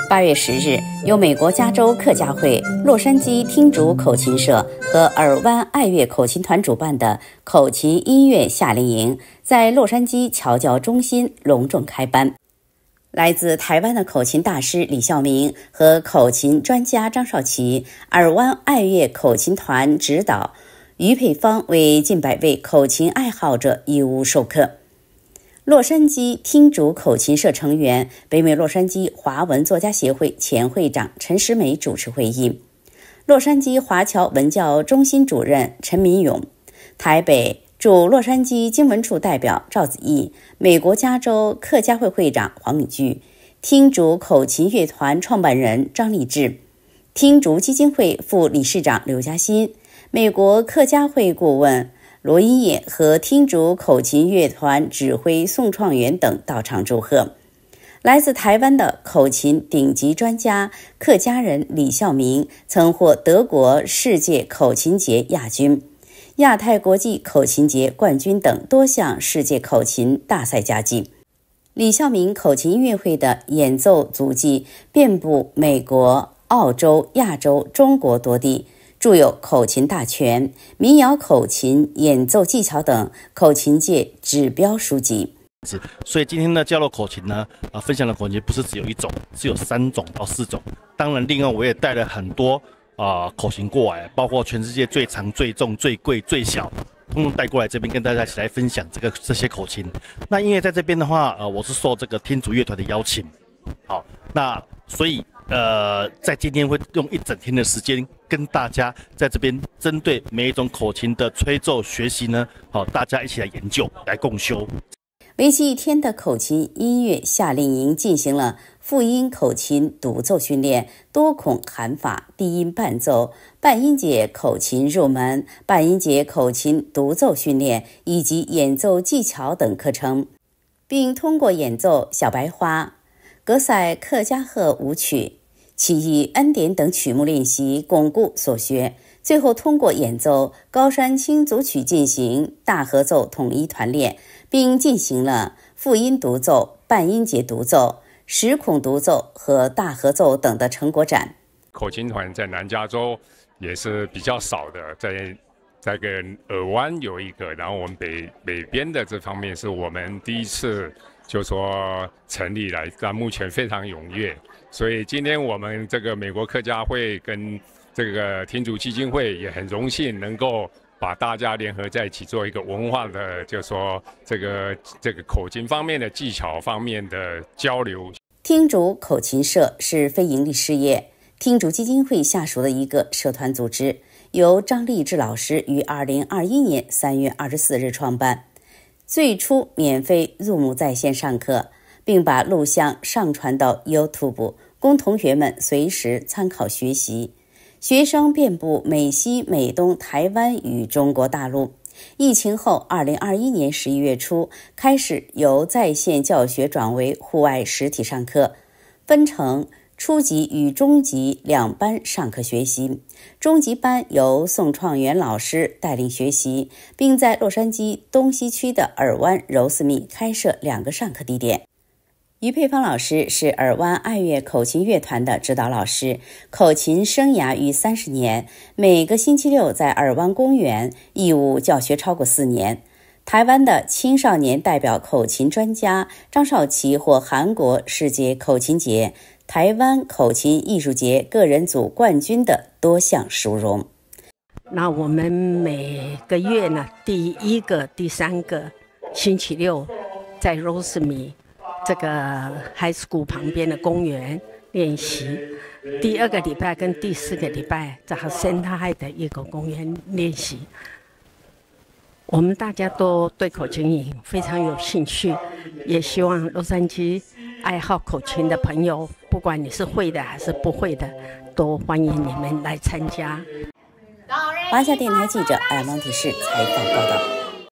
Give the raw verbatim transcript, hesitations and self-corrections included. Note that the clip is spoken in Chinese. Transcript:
八月十日，由美国加州客家会、洛杉矶听竹口琴社和尔湾爱乐口琴团主办的口琴音乐夏令营在洛杉矶侨教中心隆重开班。来自台湾的口琴大师李孝明和口琴专家张少奇，尔湾爱乐口琴团指导于佩芳为近百位口琴爱好者义务授课。洛杉矶听竹口琴社成员、北美洛杉矶华文作家协会前会长陈时美主持会议，洛杉矶华侨文教中心主任陈民勇，台北驻洛杉矶经文处代表赵子毅，美国加州客家会会长黄敏炬，听竹口琴乐团创办人张立志，听竹基金会副理事长刘嘉欣，美国客家会顾问罗英业和听竹口琴乐团指挥宋创元等到场祝贺。来自台湾的口琴顶级专家客家人李孝明曾获德国世界口琴节亚军、亚太国际口琴节冠军等多项世界口琴大赛佳绩。李孝明口琴音乐会的演奏足迹遍布美国、澳洲、亚洲、中国多地，著有《口琴大全》、民谣口琴演奏技巧等口琴界指标书籍。 所以今天呢，教授口琴呢，啊，分享的口琴不是只有一种，是有三种到四种。当然，另外我也带了很多啊、呃、口琴过来，包括全世界最长、最重、最贵、最小，通通带过来这边跟大家一起来分享这个这些口琴。那因为在这边的话，呃，我是受这个听竹乐团的邀请，好，那所以。呃，在今天会用一整天的时间跟大家在这边针对每一种口琴的吹奏学习呢，好，大家一起来研究，来共修。 为期一天的口琴音乐夏令营进行了复音口琴独奏训练、多孔喊法、低音伴奏、半音节口琴入门、半音节口琴独奏训练以及演奏技巧等课程，并通过演奏小白花、格塞客家鹤舞曲、起义恩典等曲目练习巩固所学，最后通过演奏高山青组曲进行大合奏统一团练，并进行了复音独奏、半音节独奏、十孔独奏和大合奏等的成果展。 口琴团在南加州也是比较少的，在在个尔湾有一个，然后我们北北边的这方面是我们第一次就说成立了，但目前非常踊跃。所以今天我们这个美国客家会跟这个听竹基金会也很荣幸能够把大家联合在一起，做一个文化的，就说这个这个口琴方面的技巧方面的交流。 听竹口琴社是非营利事业，听竹基金会下属的一个社团组织，由张立志老师于二零二一年三月二十四日创办。最初免费入幕在线上课，并把录像上传到 YouTube， 供同学们随时参考学习。学生遍布美西、美东、台湾与中国大陆。疫情后，二零二一年十一月初开始由在线教学转为户外实体上课，分成初级与中级两班上课学习。中级班由宋创元老师带领学习，并在洛杉矶东西区的尔湾柔斯密开设两个上课地点。于佩芳老师是尔湾爱乐口琴乐团的指导老师，口琴生涯逾三十年，每个星期六在尔湾公园义务教学超过四年。台湾的青少年代表口琴专家张少奇获韩国世界口琴节、台湾口琴艺术节个人组冠军的多项殊荣。 那我们每个月呢，第一个、第三个星期六在 Rosemary这个 High School 旁边的公园练习，第二个礼拜跟第四个礼拜在 Center High 的一个公园练习。我们大家都对口琴非常有兴趣，也希望洛杉矶爱好口琴的朋友，不管你是会的还是不会的，都欢迎你们来参加。 华夏电台记者艾蒙提示采访报道。